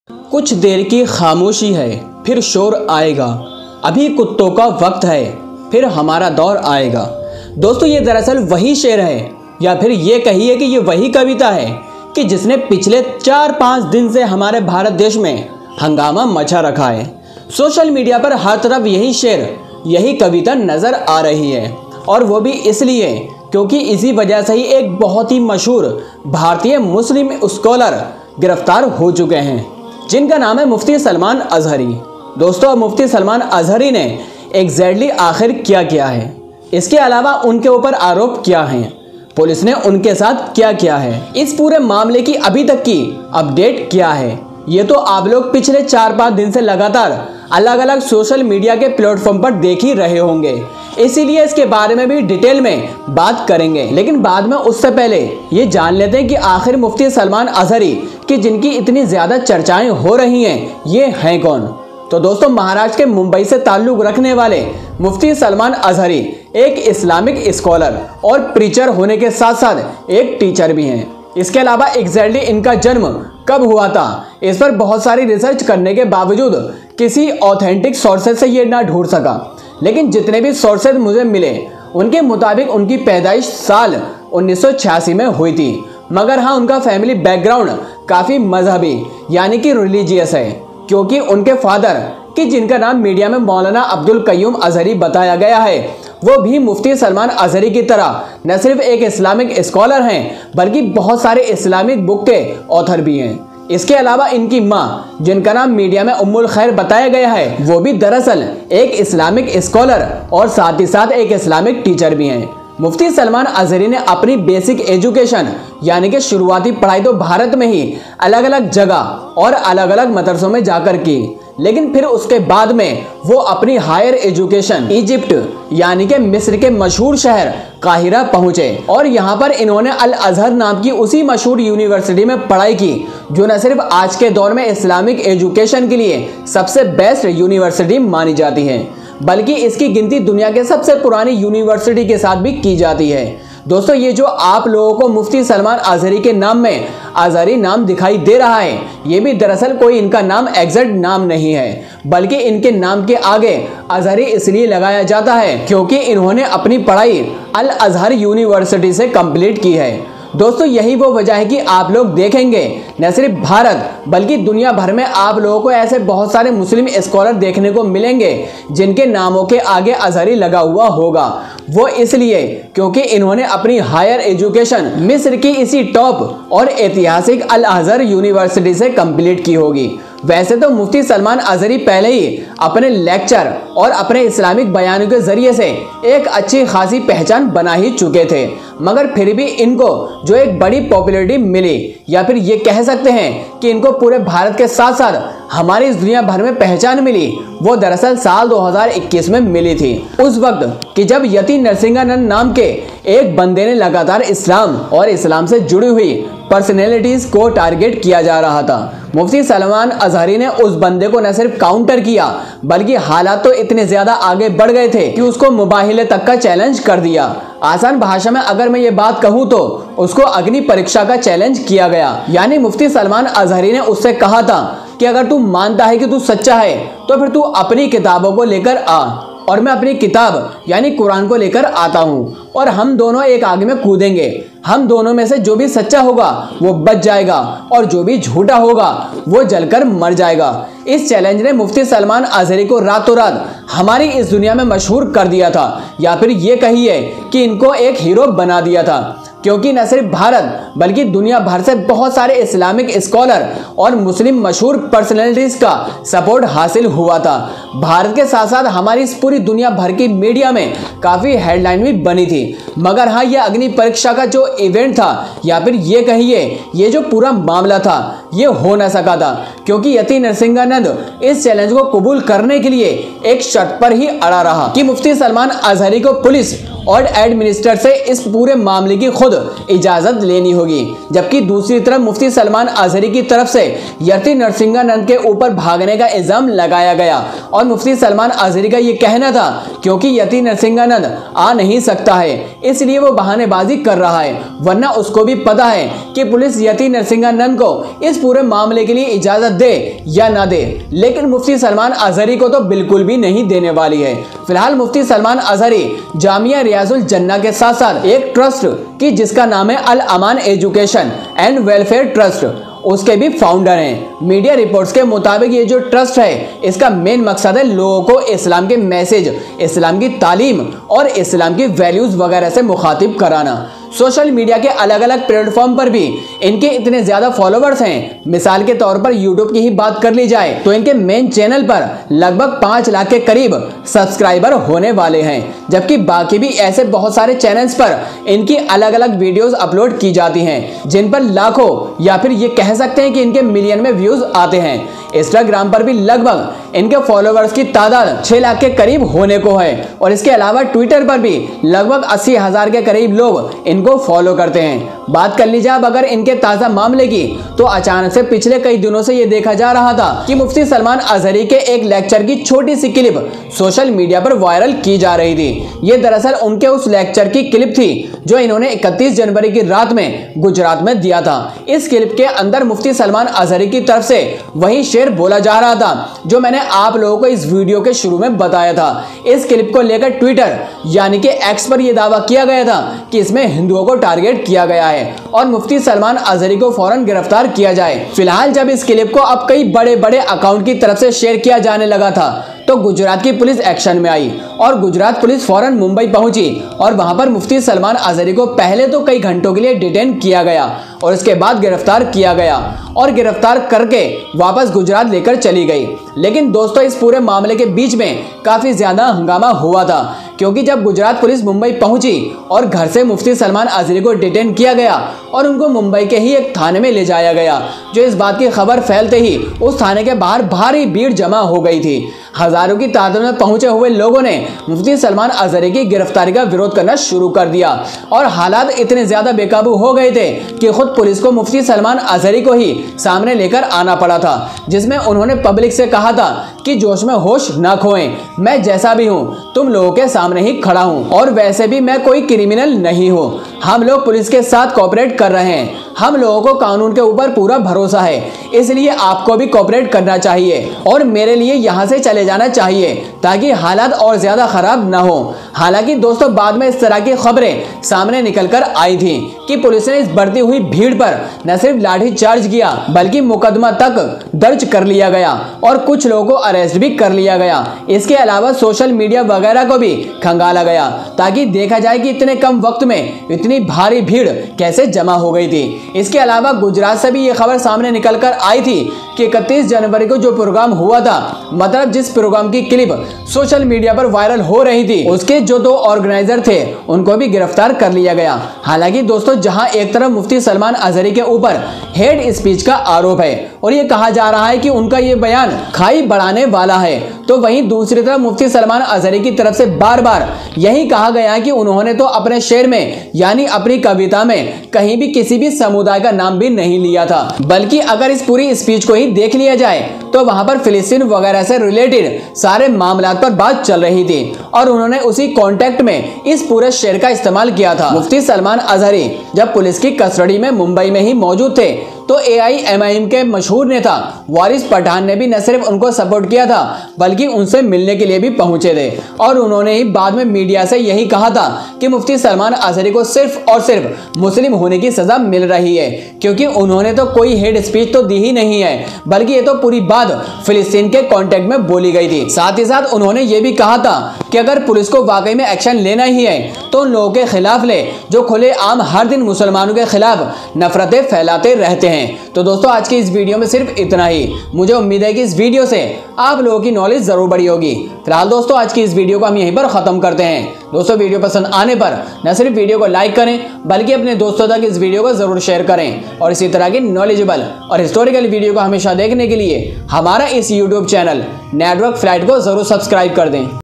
कुछ देर की खामोशी है, फिर शोर आएगा। अभी कुत्तों का वक्त है, फिर हमारा दौर आएगा। दोस्तों, ये दरअसल वही शेर है, या फिर ये कहिए कि ये वही कविता है कि जिसने पिछले 4-5 दिन से हमारे भारत देश में हंगामा मचा रखा है। सोशल मीडिया पर हर तरफ यही शेर, यही कविता नजर आ रही है, और वो भी इसलिए क्योंकि इसी वजह से ही एक बहुत ही मशहूर भारतीय मुस्लिम स्कॉलर गिरफ्तार हो चुके हैं, जिनका नाम है मुफ्ती सलमान अजहरी। दोस्तों, मुफ्ती सलमान अजहरी ने एग्जैक्टली आखिर क्या किया है, इसके अलावा उनके ऊपर आरोप क्या हैं, पुलिस ने उनके साथ क्या किया है, इस पूरे मामले की अभी तक की अपडेट क्या है, ये तो आप लोग पिछले 4-5 दिन से लगातार अलग अलग सोशल मीडिया के प्लेटफॉर्म पर देख ही रहे होंगे। इसीलिए इसके बारे में भी डिटेल में बात करेंगे, लेकिन बाद में उससे पहले ये जान लेते हैं कि आखिर मुफ्ती सलमान अजहरी की जिनकी इतनी ज्यादा चर्चाएं हो रही हैं, ये हैं कौन। तो दोस्तों, महाराष्ट्र के मुंबई से ताल्लुक रखने वाले मुफ्ती सलमान अजहरी एक इस्लामिक स्कॉलर और प्रीचर होने के साथ साथ एक टीचर भी हैं। इसके अलावा एग्जैक्टली इनका जन्म कब हुआ था, इस पर बहुत सारी रिसर्च करने के बावजूद किसी ऑथेंटिक सोर्सेज से ये ना ढूंढ सका, लेकिन जितने भी सोर्सेज मुझे मिले उनके मुताबिक उनकी पैदाइश साल 1986 में हुई थी। मगर हाँ, उनका फैमिली बैकग्राउंड काफ़ी मजहबी यानी कि रिलीजियस है, क्योंकि उनके फादर कि जिनका नाम मीडिया में मौलाना अब्दुल कय्यूम अजहरी बताया गया है, वो भी मुफ्ती सलमान अजहरी की तरह न सिर्फ एक इस्लामिक स्कॉलर हैं, बल्कि बहुत सारे इस्लामिक बुक के ऑथर भी हैं। इसके अलावा इनकी माँ, जिनका नाम मीडिया में उम्मुल खैर बताया गया है, वो भी दरअसल एक इस्लामिक स्कॉलर और साथ ही साथ एक इस्लामिक टीचर भी हैं। मुफ्ती सलमान अजहरी ने अपनी बेसिक एजुकेशन यानी कि शुरुआती पढ़ाई तो भारत में ही अलग अलग जगह और अलग अलग मदरसों में जाकर की, लेकिन फिर उसके बाद में वो अपनी हायर एजुकेशन इजिप्ट यानी कि मिस्र के मशहूर शहर काहिरा पहुंचे, और यहाँ पर इन्होंने अल अजहर नाम की उसी मशहूर यूनिवर्सिटी में पढ़ाई की, जो न सिर्फ आज के दौर में इस्लामिक एजुकेशन के लिए सबसे बेस्ट यूनिवर्सिटी मानी जाती है, बल्कि इसकी गिनती दुनिया के सबसे पुरानी यूनिवर्सिटी के साथ भी की जाती है। दोस्तों, ये जो आप लोगों को मुफ्ती सलमान अजहरी के नाम में अजहरी नाम दिखाई दे रहा है, ये भी दरअसल कोई इनका नाम एग्जैक्ट नाम नहीं है, बल्कि इनके नाम के आगे अजहरी इसलिए लगाया जाता है क्योंकि इन्होंने अपनी पढ़ाई अल अजहर यूनिवर्सिटी से कंप्लीट की है। दोस्तों, यही वो वजह है कि आप लोग देखेंगे न सिर्फ भारत बल्कि दुनिया भर में आप लोगों को ऐसे बहुत सारे मुस्लिम स्कॉलर देखने को मिलेंगे जिनके नामों के आगे अजहरी लगा हुआ होगा। वो इसलिए क्योंकि इन्होंने अपनी हायर एजुकेशन मिस्र की इसी टॉप और ऐतिहासिक अल अजहर यूनिवर्सिटी से कंप्लीट की होगी। वैसे तो मुफ्ती सलमान अजहरी पहले ही अपने लेक्चर और अपने इस्लामिक बयानों के जरिए से एक अच्छी खासी पहचान बना ही चुके थे, मगर फिर भी इनको जो एक बड़ी पॉपुलैरिटी मिली, या फिर ये कह सकते हैं कि इनको पूरे भारत के साथ साथ हमारी इस दुनिया भर में पहचान मिली, वो दरअसल साल 2021 में मिली थी। उस वक्त कि जब यति नरसिंहानंद नाम के एक बंदे ने लगातार इस्लाम और इस्लाम से जुड़ी हुई पर्सनैलिटीज को टारगेट किया जा रहा था। मुफ्ती सलमान अजहरी ने उस बंदे को न सिर्फ काउंटर किया, बल्कि हालात तो इतने ज्यादा आगे बढ़ गए थे कि उसको मुबाहिले तक का चैलेंज कर दिया। आसान भाषा में अगर मैं ये बात कहूँ तो उसको अग्नि परीक्षा का चैलेंज किया गया। यानी मुफ्ती सलमान अजहरी ने उससे कहा था कि अगर तू मानता है कि तू सच्चा है तो फिर तू अपनी किताबों को लेकर आ, और मैं अपनी किताब यानी कुरान को लेकर आता हूँ, और हम दोनों एक आग में कूदेंगे। हम दोनों में से जो भी सच्चा होगा वो बच जाएगा, और जो भी झूठा होगा वो जलकर मर जाएगा। इस चैलेंज ने मुफ्ती सलमान अजहरी को रातों रात हमारी इस दुनिया में मशहूर कर दिया था, या फिर ये कहिए कि इनको एक हीरो बना दिया था, क्योंकि न सिर्फ भारत बल्कि दुनिया भर से बहुत सारे इस्लामिक स्कॉलर और मुस्लिम मशहूर पर्सनैलिटीज का सपोर्ट हासिल हुआ था। भारत के साथ साथ हमारी इस पूरी दुनिया भर की मीडिया में काफ़ी हेडलाइन भी बनी थी। मगर हाँ, ये अग्नि परीक्षा का जो इवेंट था, या फिर ये कहिए ये जो पूरा मामला था, ये हो न सका था, क्योंकि यति नरसिंहानंद इस चैलेंज को कबूल करने के लिए एक शर्त पर ही अड़ा रहा कि मुफ्ती सलमान अजहरी को पुलिस और एडमिनिस्ट्रेटर से इस पूरे मामले की खुद इजाजत लेनी होगी। जबकि दूसरी तरफ मुफ्ती सलमान अजहरी की तरफ से यति नरसिंहानंद के ऊपर भागने का इल्जाम लगाया गया, और मुफ्ती सलमान अजहरी का ये कहना था क्योंकि यति नरसिंहानंद आ नहीं सकता है, इसलिए वो बहानेबाजी कर रहा है, वरना उसको भी पता है कि पुलिस यति नरसिंहानंद को इस पूरे मामले के लिए इजाजत दे या ना दे, लेकिन मुफ्ती सलमान अजहरी को तो बिल्कुल भी नहीं देने वाली है। फिलहाल मुफ्ती सलमान अजहरी जामिया रियाजुल जन्ना के साथ साथ एक ट्रस्ट की जिसका नाम है Al Aman education and welfare trust, उसके भी फाउंडर हैं। मीडिया रिपोर्ट्स के मुताबिक ये जो ट्रस्ट है इसका मेन मकसद है लोगों को इस्लाम के मैसेज, इस्लाम की तालीम और इस्लाम की वैल्यूज वगैरह से मुखातिब कराना। सोशल मीडिया के अलग अलग प्लेटफॉर्म पर भी इनके इतने ज़्यादा फॉलोवर्स हैं। मिसाल के तौर पर यूट्यूब की ही बात कर ली जाए तो इनके मेन चैनल पर लगभग 5 लाख के करीब सब्सक्राइबर होने वाले हैं, जबकि बाकी भी ऐसे बहुत सारे चैनल्स पर इनकी अलग अलग वीडियोस अपलोड की जाती हैं जिन पर लाखों या फिर ये कह सकते हैं कि इनके मिलियन में व्यूज़ आते हैं। इंस्टाग्राम पर भी लगभग इनके फॉलोवर्स की तादाद 6 लाख के करीब होने को है और इसके अलावा ट्विटर पर भी लगभग 80,000 के करीब लोग इनको फॉलो करते हैं। बात कर लीजिए अब अगर इनके ताज़ा मामले की, तो अचानक से पिछले कई दिनों से ये देखा जा रहा था कि मुफ्ती सलमान अजहरी के एक लेक्चर की छोटी सी क्लिप सोशल मीडिया पर वायरल की जा रही थी। ये दरअसल उनके उस लेक्चर की क्लिप थी जो इन्होंने 31 जनवरी की रात में गुजरात में दिया था। इस क्लिप के अंदर मुफ्ती सलमान अजहरी की तरफ से वही शेर बोला जा रहा था जो मैंने आप लोगों को इस वीडियो के शुरू में बताया था। इस क्लिप को लेकर ट्विटर यानी कि एक्स पर यह दावा किया गया था कि इसमें हिंदुओं को टारगेट किया गया है और मुफ्ती सलमान अजहरी को फौरन गिरफ्तार किया जाए। फिलहाल जब इस क्लिप को अब कई बड़े बड़े अकाउंट की तरफ से शेयर किया जाने लगा था तो गुजरात की पुलिस एक्शन में आई और गुजरात पुलिस फौरन मुंबई पहुंची और वहां पर मुफ्ती सलमान अजहरी को पहले तो कई घंटों के लिए डिटेन किया गया और उसके बाद गिरफ्तार किया गया और गिरफ्तार करके वापस गुजरात लेकर चली गई। लेकिन दोस्तों इस पूरे मामले के बीच में काफ़ी ज़्यादा हंगामा हुआ था, क्योंकि जब गुजरात पुलिस मुंबई पहुंची और घर से मुफ्ती सलमान अजहरी को डिटेन किया गया और उनको मुंबई के ही एक थाने में ले जाया गया, जो इस बात की खबर फैलते ही उस थाने के बाहर भारी भीड़ जमा हो गई थी। हजारों की तादाद में पहुंचे हुए लोगों ने मुफ्ती सलमान अजहरी की गिरफ्तारी का विरोध करना शुरू कर दिया और हालात इतने ज़्यादा बेकाबू हो गए थे कि खुद पुलिस को मुफ्ती सलमान अजहरी को ही सामने लेकर आना पड़ा था, जिसमें उन्होंने पब्लिक से कहा था कि जोश में होश ना खोएं, मैं जैसा भी हूँ तुम लोगों के सामने ही खड़ा हूँ और वैसे भी मैं कोई क्रिमिनल नहीं हूँ। हम लोग पुलिस के साथ कोऑपरेट कर रहे हैं, हम लोगों को कानून के ऊपर पूरा भरोसा है, इसलिए आपको भी कोऑपरेट करना चाहिए और मेरे लिए यहाँ से चले जाना चाहिए ताकि हालात और ज़्यादा ख़राब ना हो। हालांकि दोस्तों बाद में इस तरह की खबरें सामने निकलकर आई थी कि पुलिस ने इस बढ़ती हुई भीड़ पर न सिर्फ लाठी चार्ज किया बल्कि मुकदमा तक दर्ज कर लिया गया और कुछ लोगों को अरेस्ट भी कर लिया गया। इसके अलावा सोशल मीडिया वगैरह को भी खंगाला गया ताकि देखा जाए कि इतने कम वक्त में इतनी भारी भीड़ कैसे जमा हो गई थी। इसके अलावा गुजरात से भी ये खबर सामने निकल कर आई थी कि 31 जनवरी को जो प्रोग्राम हुआ था, मतलब जिस प्रोग्राम की क्लिप सोशल मीडिया पर वायरल हो रही थी, उसके जो 2 ऑर्गेनाइजर थे उनको भी गिरफ्तार कर लिया गया। हालांकि दोस्तों जहां एक तरफ मुफ्ती सलमान अजहरी के ऊपर हेट स्पीच का आरोप है और ये कहा जा रहा है कि उनका ये बयान खाई बढ़ाने वाला है, तो वहीं दूसरी तरफ मुफ्ती सलमान अजहरी की तरफ से बार बार यही कहा गया है कि उन्होंने तो अपने शेर में यानी अपनी कविता में कहीं भी किसी भी समुदाय का नाम भी नहीं लिया था, बल्कि अगर इस पूरी स्पीच को ही देख लिया जाए तो वहां पर फिलिस्तीन वगैरह से रिलेटेड सारे मामलात पर बात चल रही थी और उन्होंने उसी कॉन्टेक्स्ट में इस पूरे शेर का इस्तेमाल किया था। मुफ्ती सलमान अजहरी जब पुलिस की कस्टडी में मुंबई में ही मौजूद थे तो AIMIM के मशहूर नेता वारिस पठान ने भी न सिर्फ उनको सपोर्ट किया था बल्कि उनसे मिलने के लिए भी पहुंचे थे और उन्होंने ही बाद में मीडिया से यही कहा था कि मुफ्ती सलमान अजहरी को सिर्फ और सिर्फ मुस्लिम होने की सजा मिल रही है, क्योंकि उन्होंने तो कोई हेड स्पीच तो दी ही नहीं है बल्कि ये तो पूरी बात फिलिस्तीन के कॉन्टेक्स्ट में बोली गई थी। साथ ही साथ उन्होंने ये भी कहा था कि अगर पुलिस को वाकई में एक्शन लेना ही है तो उन लोगों के खिलाफ ले जो खुले आम हर दिन मुसलमानों के खिलाफ नफरतें फैलाते रहते हैं। तो दोस्तों आज की इस वीडियो में सिर्फ इतना ही। मुझे उम्मीद है कि इस वीडियो से आप लोगों की नॉलेज जरूर बढ़ी होगी। फिलहाल दोस्तों आज की इस वीडियो को हम यहीं पर खत्म करते हैं। दोस्तों वीडियो पसंद आने पर न सिर्फ वीडियो को लाइक करें बल्कि अपने दोस्तों तक इस वीडियो को जरूर शेयर करें और इसी तरह की नॉलेजेबल और हिस्टोरिकल वीडियो को हमेशा देखने के लिए हमारा इस यूट्यूब चैनल नेटवर्क फ्लाइट को जरूर सब्सक्राइब कर दें।